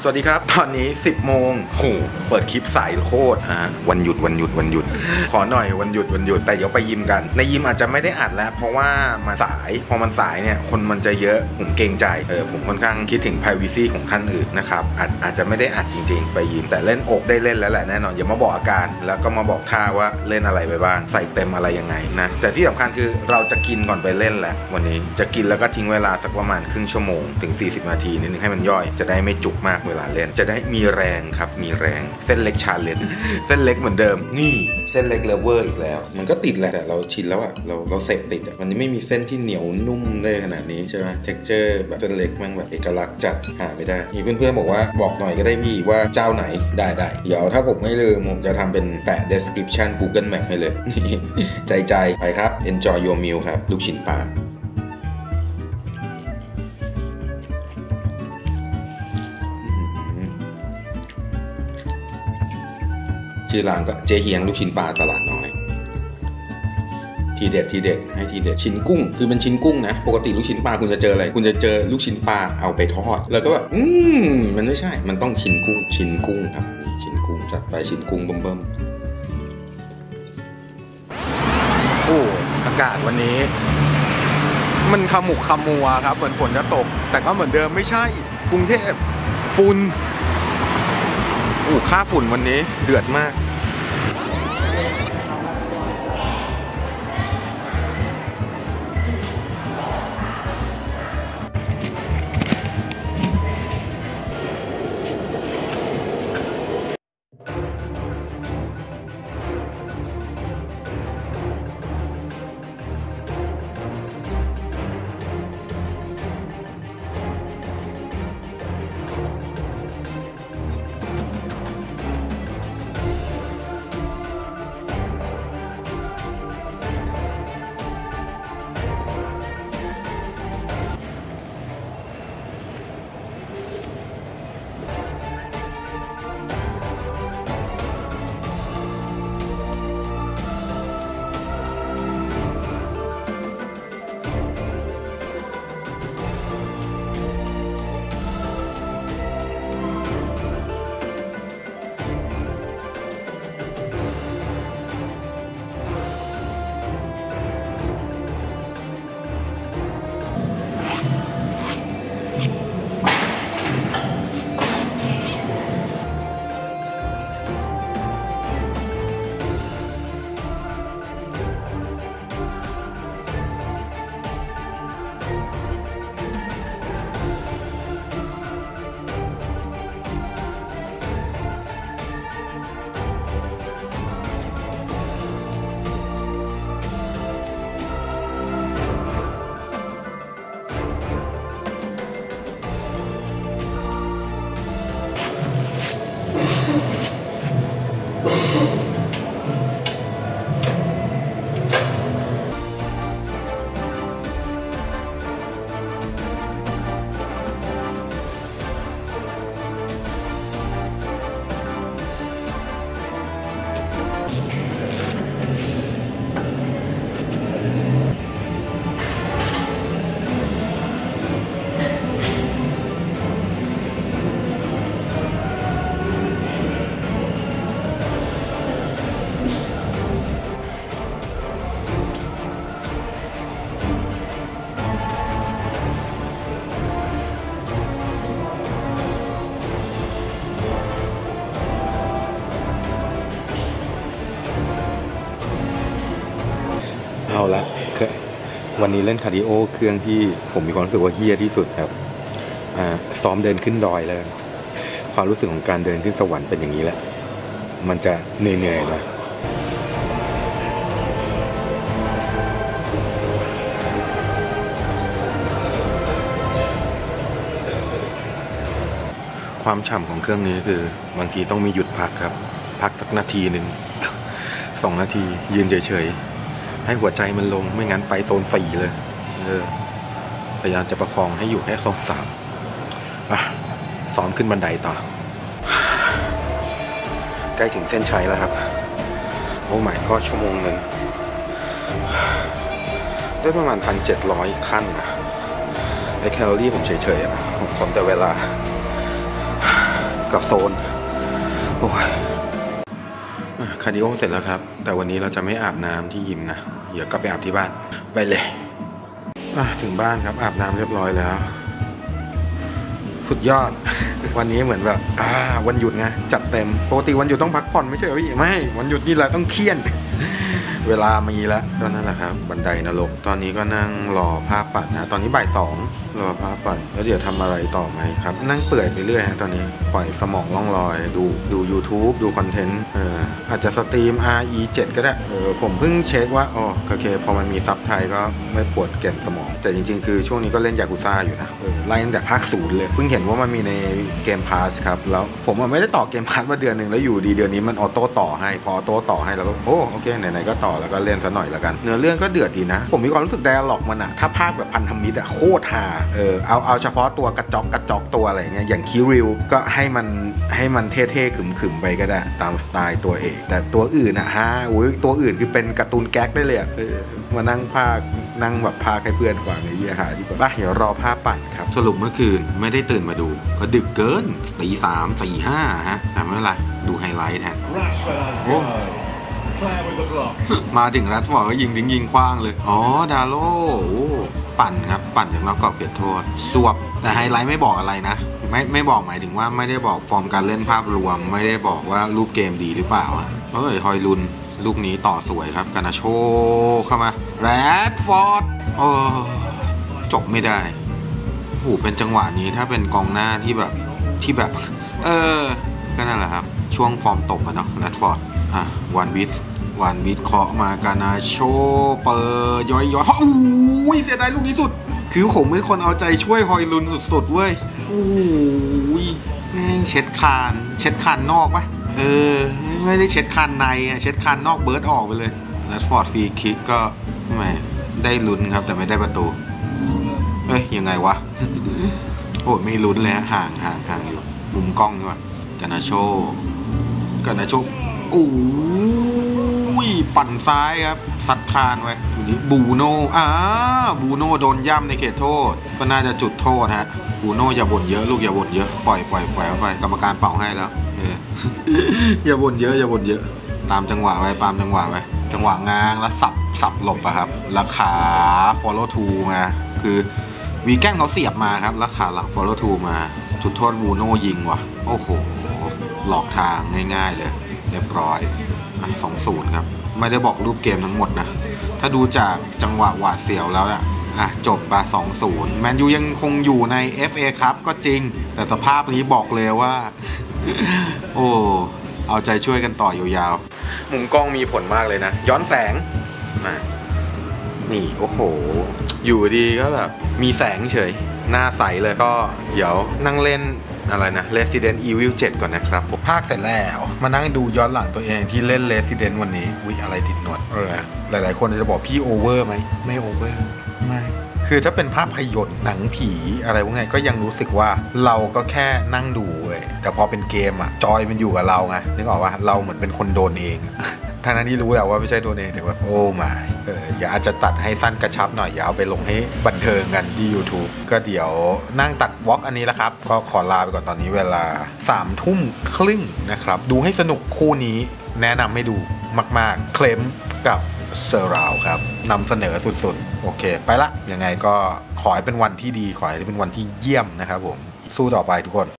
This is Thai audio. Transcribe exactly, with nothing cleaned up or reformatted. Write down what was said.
สวัสดีครับตอนนี้สิบโมงโหเปิดคลิปสายโคตรฮะวันหยุดวันหยุดวันหยุดขอหน่อยวันหยุดวันหยุดแต่เดี๋ยวไปยิมกันในยิมอาจจะไม่ได้อัดแล้วเพราะว่ามาสายพอมันสายเนี่ยคนมันจะเยอะผมเกรงใจเออผมค่อนข้างคิดถึง privacy ของท่านอื่นนะครับอาจอาจจะไม่ได้อัดจริงๆไปยิมแต่เล่นอกได้เล่นแล้วแหละแน่นอนอย่ามาบอกอาการแล้วก็มาบอกท่าว่าเล่นอะไรไปบ้างใส่เต็มอะไรยังไงนะแต่ที่สำคัญคือเราจะกินก่อนไปเล่นแหละวันนี้จะกินแล้วก็ทิ้งเวลาสักประมาณครึ่งชั่วโมงถึงสี่สิบนาทีนิดนึงให้มันย่อยจะได้ไม่จุกมากเวลาเล่นจะได้มีแรงครับมีแรงเส้นเล็กชาเลนจ์เส้นเล็กเหมือนเดิมนี่เส้นเล็กเลเวอร์อีกแล้วมันก็ติดแหละแต่เราชินแล้วอะเราเราเสพติดอะมันไม่มีเส้นที่เหนียวนุ่มได้ขนาดนี้ใช่ไหมเท็กเจอร์แบบเส้นเล็กมันแบบเอกลักษณ์จัดหาไม่ได้มีเพื่อนๆบอกว่าบอกหน่อยก็ได้พี่ว่าเจ้าไหนได้ได้เดี๋ยวถ้าผมไม่ลืมผมจะทำเป็นแปะ description Google Map ให้เลย ใจใจไปครับ enjoy your meal ครับลูกชิ้นปลาชื่อร้านก็เจเฮียงลูกชิ้นปลาตลาดน้อยทีเด็ดทีเด็ดให้ทีเด็ดชิ้นกุ้งคือเป็นชิ้นกุ้งนะปกติลูกชิ้นปลาคุณจะเจออะไรคุณจะเจอลูกชิ้นปลาเอาไปทอดแล้วก็แบบอืมมันไม่ใช่มันต้องชิ้นกุ้งชิ้นกุ้งครับชิ้นกุ้งจัดไปชิ้นกุ้งเบิ่มๆโอ้อากาศวันนี้มันขมุกขมัวครับเหมือนฝนจะตกแต่ก็เหมือนเดิมไม่ใช่กรุงเทพฝุ่นโอ้ค่าฝุ่นวันนี้เดือดมากเอาละวันนี้เล่นคาร์ดิโอเครื่องที่ผมมีความรู้สึกว่าเฮี้ยที่สุดครับอ่าซ้อมเดินขึ้นดอยแล้วความรู้สึกของการเดินขึ้นสวรรค์เป็นอย่างนี้แหละมันจะเหนื่อยๆนะความฉ่ำของเครื่องนี้คือบางทีต้องมีหยุดพักครับพักสักนาทีหนึ่งสองนาทียืนเฉยๆให้หัวใจมันลงไม่งั้นไปโซนสี่เลยเออพยายามจะประคองให้อยู่แค่โซนสามอ่ะซ้อมขึ้นบันไดต่อใกล้ถึงเส้นชัยแล้วครับโอ้ไม่ก็ชั่วโมงหนึ่งได้ประมาณ หนึ่งพันเจ็ดร้อย ขั้นนะไอแคลอรี่ผมเฉยๆนะผมสนแต่เวลากับโซนโอ้ยคาร์ดิโอเสร็จแล้วครับแต่วันนี้เราจะไม่อาบน้ำที่ยิมนะเดี๋ยวก็ไปอาบที่บ้านไปเลยถึงบ้านครับอาบน้ำเรียบร้อยแล้วสุดยอด วันนี้เหมือนแบบอ่าวันหยุดไงจัดเต็มปกติวันหยุดต้องพักผ่อนไม่ใช่เหรอพี่ไม่วันหยุดนี่แหละต้องเครียด เวลามีแล้วก็นั่นแหละครับบันไดนรกตอนนี้ก็นั่งรอภาพปัดนะตอนนี้บ่ายสองรอภาพปัดแล้วเดี๋ยวทำอะไรต่อไหมครับนั่งเปื่อยไปเรื่อยฮะตอนนี้ปล่อยสมองล่องลอยดูดู YouTube ดูคอนเทนต์เอออาจจะสตรีม อาร์ อี เจ็ด ก็ได้เออผมเพิ่งเช็คว่าอ๋อโอเคพอมันมีซับไทยก็ไม่ปวดแก่นสมองแต่จริงๆคือช่วงนี้ก็เล่นยากุซ่าอยู่นะเออไล่ตั้งแต่ภาคศูนย์เลยเพิ่งเห็นว่ามันมีในเกมพาสครับแล้วผมไม่ได้ต่อเกมพาสมาเดือนหนึ่งแล้วอยู่ดีเดือนนี้มันออโต้ต่อให้พอออโต้ต่อให้แล้วก็โอ้โอเคไหนๆก็ต่อแล้วก็เล่นซะหน่อยแล้วกันเนื้อเรื่องก็เดือดดีนะผมมีความรู้สึกไดอะล็อกมันอะถ้าภาคแบบพันธมิตรอะโคตรฮาเออเอาเอาเฉพาะตัวกระจอกกระจอกตัวอะไรเงี้ยอย่างคิริวก็ให้มันให้มันเท่ๆขึมๆไปก็ได้ตามสไตล์ตัวเอกแต่ตัวอื่นอะฮะอุ้ยตัวอื่นคือเป็นการ์ตูนแก๊กได้เลยอะเออมานั่งภาคนั่งแบบภาคให้เพื่อนฟังในยี่ห้อที่แบบเดี๋ยวรอภาพปั่นครับสรุปเมื่อคืนไม่ได้ตื่นมาดูก็ดึกเกินตีสามตีห้าฮะแต่ไม่เป็นไรดูไฮไลท์แทนโอ้มาถึงรัดฟอร์ดก็ยิงทิ้งยิงคว้างเลยอ๋อดาโลปั่นครับปั่นจากนอกกรอบเขตโทษสวบแต่ไฮไลท์ไม่บอกอะไรนะไม่ไม่บอกหมายถึงว่าไม่ได้บอกฟอร์มการเล่นภาพรวมไม่ได้บอกว่ารูปเกมดีหรือเปล่าเฮ้ยฮอยลุนลูกนี้ต่อสวยครับกานาโชเข้ามาแรดฟอร์ดโอ้จบไม่ได้โอ้เป็นจังหวะนี้ถ้าเป็นกองหน้าที่แบบที่แบบเออก็นั่นแหละครับช่วงฟอร์มตกอะเนาะแรดฟอร์ดอ่ะวันบิทวันบิทเคาะมากานาโชเปิดย้อยย้อยโอ้ยเสียดายลูกนี้สุดคือผมเป็นคนเอาใจช่วยฮอยลุนสุดๆเว้ยโอ้ยแม่งเช็ดคานเช็ดคานนอกปะเออไม่ได้เช็ดคานในอะเช็ดคานนอกเบิร์ดออกไปเลยแรดฟอร์ดฟรีคิกก็ไม่ได้ลุ้นครับแต่ไม่ได้ประตูเอ้ยยังไงวะ โอ้ไม่ลุ้นเลยห่างห่างห่างอยู่มุมกล้องด้วยกานาโชกานาโชโอ้ยปั่นซ้ายครับซัดคานไว้ทีนี้บูโน่อ้าบูโน่โดนย่ำในเขตโทษก็น่าจะจุดโทษฮะบูโน่อย่าบ่นเยอะลูกอย่าบ่นเยอะปล่อยปล่อยปล่อยไปกรรมการเป่าให้แล้วเออ อย่าบ่นเยอะอย่าบ่นเยอะตามจังหวะไว้ตามจังหวะไว้จังหวะง้างแล้วสับสับหลบอะครับแล้วขา follow two มาคือวีแก้งเขาเสียบมาครับแล้วขาหลัง follow two มาจุดโทษบูโน่ยิงว่ะโอ้โหหลอกทางง่ายๆเลยเรียบร้อยสองศูนย์ครับไม่ได้บอกรูปเกมทั้งหมดนะถ้าดูจากจังหวะหวาดเสียวแล้วอะอ่ะจบไปสองศูนย์แมนยูยังคงอยู่ใน เอฟ เอ ครับก็จริงแต่สภาพนี้บอกเลยว่า โอ้เอาใจช่วยกันต่อยาวๆมุมกล้องมีผลมากเลยนะย้อนแสงมานี่โอ้โหอยู่ดีก็แบบมีแสงเฉยหน้าใสเลยก็เดี๋ยวนั่งเล่นอะไรนะ Resident Evil เจ็ดก่อนนะครับผมภาคเสร็จแล้วมานั่งดูย้อนหลังตัวเองที่เล่น Resident วันนี้อุ๊ยอะไรติดหนวดเออหลายๆคนจะบอกพี่โอเวอร์ไหมไม่โอเวอร์ไม่คือถ้าเป็นภาพยนตร์หนังผีอะไรพวกนี้ก็ยังรู้สึกว่าเราก็แค่นั่งดูเว้ยแต่พอเป็นเกมอะจอยมันอยู่กับเราไงนึกออกว่าเราเหมือนเป็นคนโดนเองทางนั้นที่รู้แล้วว่าไม่ใช่ตัวเองแต่ว่าโอ้มาเอออย่าอาจจะตัดให้สั้นกระชับหน่อยอย่าเอาไปลงให้บันเทิงกันที่ YouTube ก็เดี๋ยวนั่งตัดวอล์กอันนี้แล้วครับก็ขอลาไปก่อนตอนนี้เวลาสามทุ่มครึ่งนะครับดูให้สนุกคู่นี้แนะนำให้ดูมากๆเคลมกับเซอร์ราวครับนำเสนอสุดๆโอเคไปละยังไงก็ขอให้เป็นวันที่ดีขอให้เป็นวันที่เยี่ยมนะครับผมสู้ต่อไปทุกคน